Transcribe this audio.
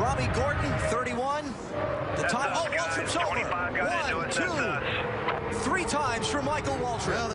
Tommy Gordon, 31. The time, Waltrip's over. 1, 2, 3 times for Michael Waltrip.